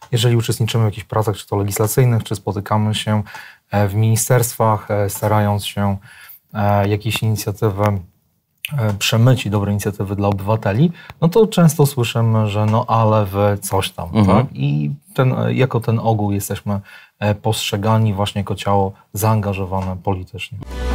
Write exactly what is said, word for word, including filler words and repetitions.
Jeżeli uczestniczymy w jakichś pracach, czy to legislacyjnych, czy spotykamy się w ministerstwach, starając się jakieś inicjatywy przemycić, dobre inicjatywy dla obywateli, no to często słyszymy, że no ale wy coś tam. Mhm. Tak? I ten, jako ten ogół jesteśmy postrzegani właśnie jako ciało zaangażowane politycznie.